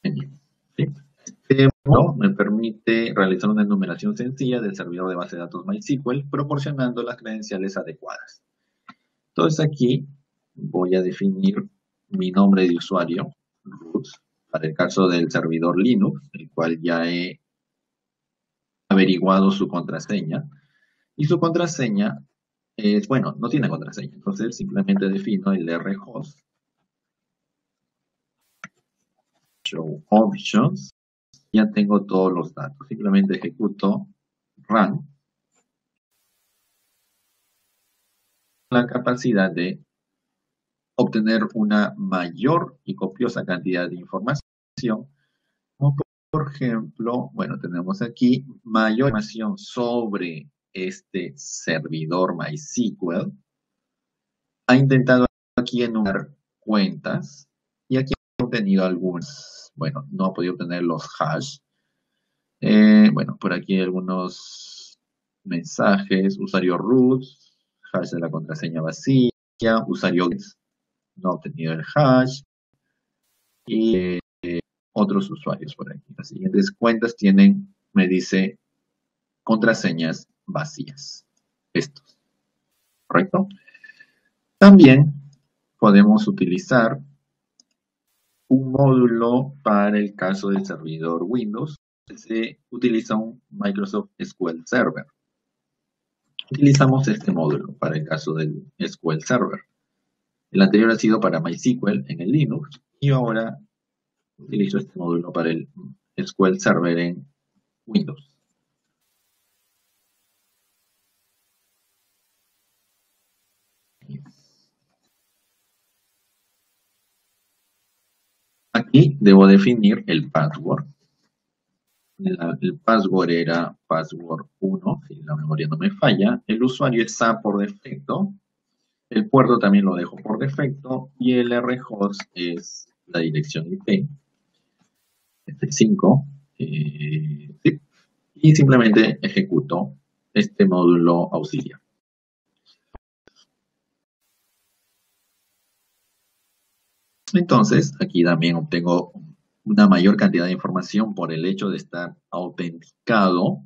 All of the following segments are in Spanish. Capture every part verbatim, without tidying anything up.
Genial. ¿Sí? Este módulo me permite realizar una enumeración sencilla del servidor de base de datos MySQL, proporcionando las credenciales adecuadas. Entonces aquí voy a definir mi nombre de usuario, root, para el caso del servidor Linux, el cual ya he averiguado su contraseña. Y su contraseña es, bueno, no tiene contraseña, entonces simplemente defino el rhost, show options, ya tengo todos los datos, simplemente ejecuto run, la capacidad de obtener una mayor y copiosa cantidad de información, como por ejemplo, bueno, tenemos aquí mayor información sobre este servidor MySQL. Ha intentado aquí enumerar cuentas y aquí he obtenido algunas. Bueno, no ha podido obtener los hash. Eh, bueno, por aquí hay algunos mensajes. Usuario root, hash de la contraseña vacía, usuario no ha obtenido el hash y eh, otros usuarios por aquí. Las siguientes cuentas tienen, me dice, contraseñas vacías. Estos, ¿correcto? También podemos utilizar un módulo para el caso del servidor Windows. Se utiliza un Microsoft S Q L Server. Utilizamos este módulo para el caso del S Q L Server. El anterior ha sido para MySQL en el Linux y ahora utilizo este módulo para el S Q L Server en Windows. Aquí debo definir el password. El, el password era password uno, si la memoria no me falla. El usuario está por defecto. El puerto también lo dejo por defecto. Y el rhost es la dirección I P. F cinco. Eh, sí. Y simplemente ejecuto este módulo auxiliar. Entonces, aquí también obtengo una mayor cantidad de información por el hecho de estar autenticado.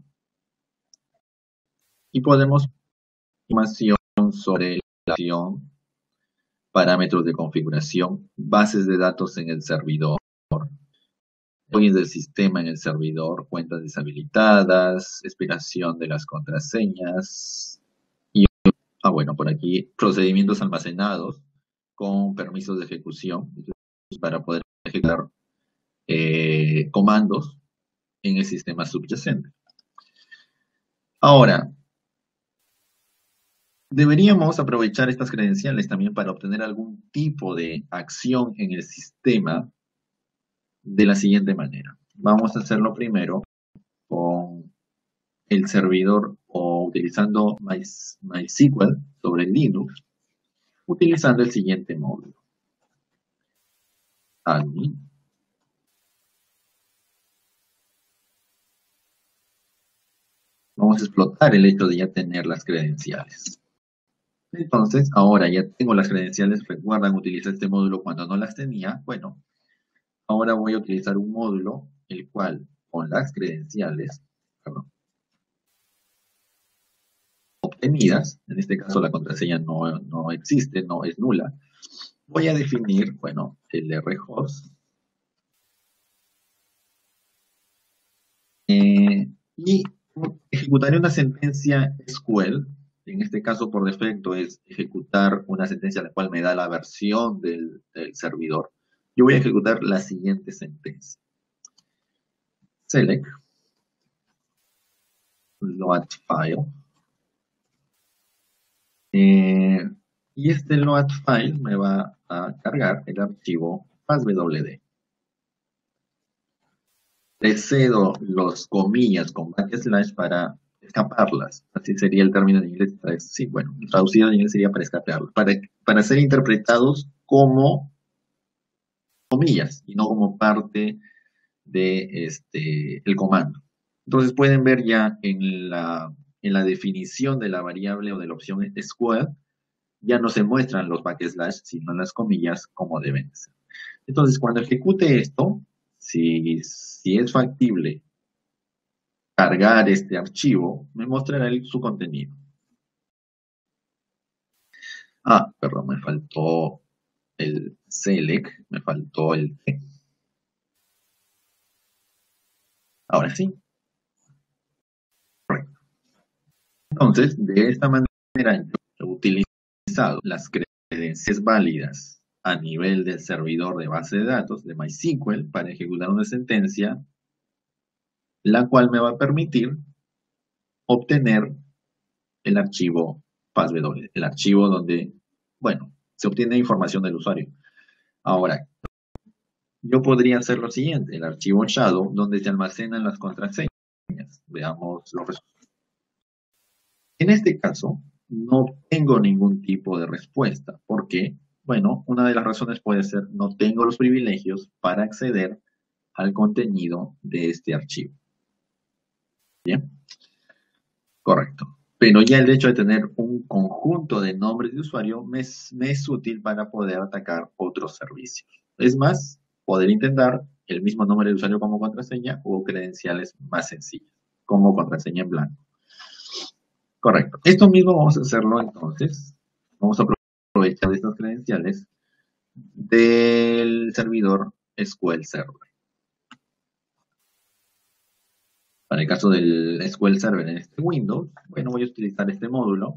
Y podemos información sobre la acción, parámetros de configuración, bases de datos en el servidor, logins del sistema en el servidor, cuentas deshabilitadas, expiración de las contraseñas y, ah, bueno, por aquí, procedimientos almacenados con permisos de ejecución para poder ejecutar eh, comandos en el sistema subyacente. Ahora, deberíamos aprovechar estas credenciales también para obtener algún tipo de acción en el sistema de la siguiente manera. Vamos a hacerlo primero con el servidor o utilizando My, MySQL sobre Linux, utilizando el siguiente módulo. Admin. Vamos a explotar el hecho de ya tener las credenciales. Entonces, ahora ya tengo las credenciales. ¿Recuerdan utilizar este módulo cuando no las tenía? Bueno, ahora voy a utilizar un módulo, el cual, con las credenciales, perdón, obtenidas, en este caso la contraseña no, no existe, no es nula, voy a definir, bueno, el rhost, eh, y ejecutaré una sentencia S Q L. En este caso, por defecto, es ejecutar una sentencia la cual me da la versión del, del servidor. Yo voy a ejecutar la siguiente sentencia. Select load file. Eh, y este load file me va a cargar el archivo fastwd. Le cedo los comillas con backslash para escaparlas. Así sería el término en inglés. Sí, bueno, traducido en inglés sería para escaparlas. Para, para ser interpretados como comillas y no como parte de este, el comando. Entonces pueden ver ya en la, en la definición de la variable o de la opción S Q L, ya no se muestran los backslash, sino las comillas como deben ser. Entonces, cuando ejecute esto, Si, si es factible cargar este archivo, me mostrará el- su contenido. Ah, perdón, me faltó el select, me faltó el T. Ahora sí, correcto. Entonces, de esta manera yo he utilizado las credenciales válidas a nivel del servidor de base de datos de MySQL para ejecutar una sentencia, la cual me va a permitir obtener el archivo FastW, el archivo donde, bueno, se obtiene información del usuario. Ahora, yo podría hacer lo siguiente, el archivo shadow, donde se almacenan las contraseñas. Veamos los resultados. En este caso, no tengo ningún tipo de respuesta. ¿Por qué? Bueno, una de las razones puede ser no tengo los privilegios para acceder al contenido de este archivo. Bien, correcto. Pero ya el hecho de tener un conjunto de nombres de usuario me es, me es útil para poder atacar otros servicios. Es más, poder intentar el mismo nombre de usuario como contraseña o credenciales más sencillas, como contraseña en blanco. Correcto. Esto mismo vamos a hacerlo entonces. Vamos a aprovechar estas credenciales del servidor S Q L Server. Para el caso del S Q L Server en este Windows, bueno, voy a utilizar este módulo.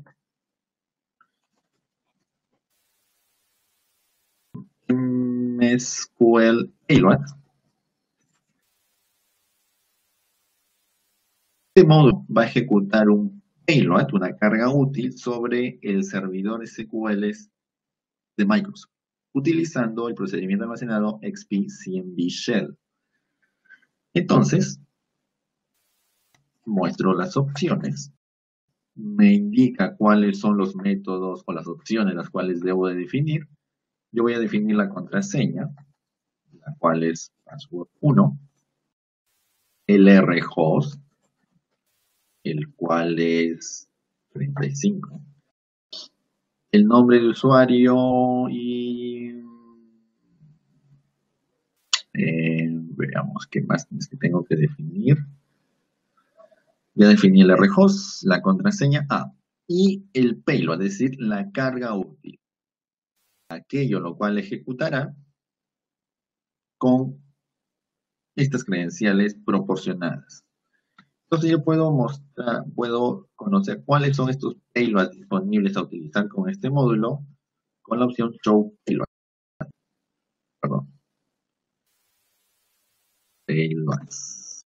S Q L Payload. Este módulo va a ejecutar un payload, una carga útil, sobre el servidor S Q L de Microsoft, utilizando el procedimiento almacenado X P C M D Shell. Entonces, muestro las opciones, me indica cuáles son los métodos o las opciones las cuales debo de definir. Yo voy a definir la contraseña, la cual es password uno, el rhost, el cual es treinta y cinco, el nombre de usuario y eh, veamos qué más es que tengo que definir. Ya definí el rhost, la contraseña A y el payload, es decir, la carga útil, aquello lo cual ejecutará con estas credenciales proporcionadas. Entonces yo puedo mostrar, puedo conocer cuáles son estos payloads disponibles a utilizar con este módulo con la opción Show Payload. Perdón. Payloads.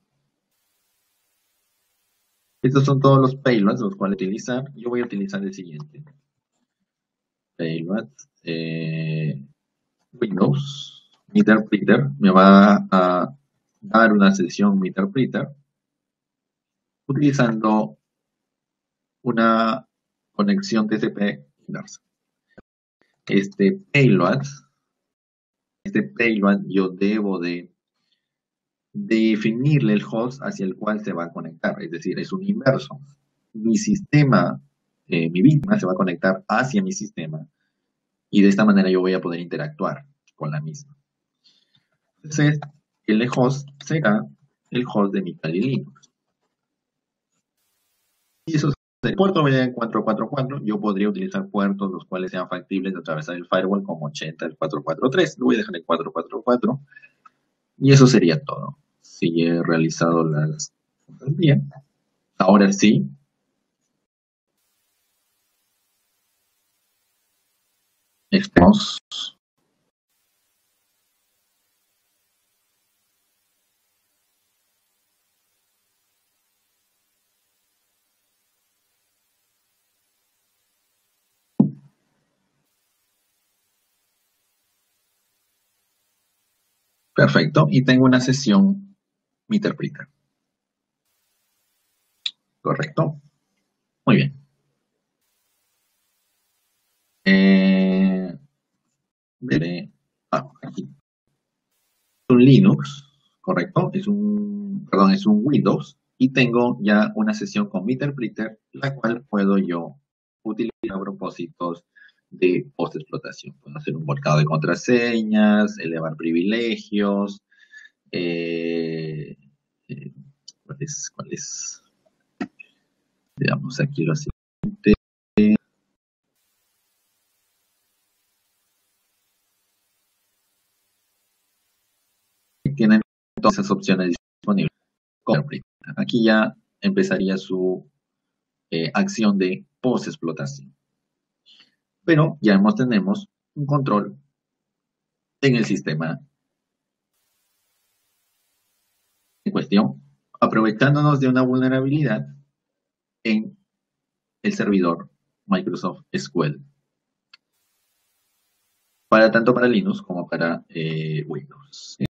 Estos son todos los payloads los cuales utilizar. Yo voy a utilizar el siguiente. Payloads. Eh, Windows. Meterpreter. Me va a dar una sesión Meterpreter utilizando una conexión T C P inversa. Este payload, este payload yo debo de definirle el host hacia el cual se va a conectar, es decir, es un inverso. Mi sistema, eh, mi víctima se va a conectar hacia mi sistema y de esta manera yo voy a poder interactuar con la misma. Entonces, el host será el host de mi Kali Linux. Y eso es el puerto B cuatro cuatro cuatro. Yo podría utilizar puertos los cuales sean factibles de atravesar el firewall como ochenta, el cuatro cuatro tres. Lo voy a dejar en cuatro cuatro cuatro. Y eso sería todo. Si he realizado las cosas bien. Ahora sí. Estamos. Perfecto. Y tengo una sesión Meterpreter. Correcto. Muy bien. Eh, veré. Ah, aquí. Es un Linux, correcto, es un, perdón, es un Windows y tengo ya una sesión con Meterpreter, la cual puedo yo utilizar a propósitos de post-explotación. Puedo hacer un volcado de contraseñas, elevar privilegios, eh, eh, ¿cuál es? ¿Cuál es? Veamos aquí lo siguiente. Tienen todas esas opciones disponibles. Aquí ya empezaría su eh, acción de post-explotación. Pero ya hemos, tenemos un control en el sistema en cuestión, aprovechándonos de una vulnerabilidad en el servidor Microsoft S Q L, para tanto para Linux como para eh, Windows.